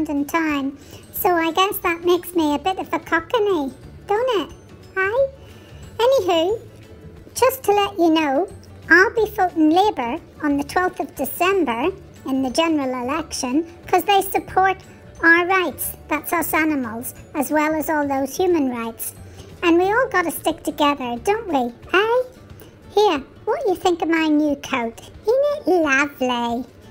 London time. So I guess that makes me a bit of a cockerney, don't it? Aye? Anywho, just to let you know, I'll be voting Labour on the 12th of December in the general election because they support our rights, that's us animals, as well as all those human rights. And we all got to stick together, don't we? Eh? Here, what do you think of my new coat? Isn't it lovely?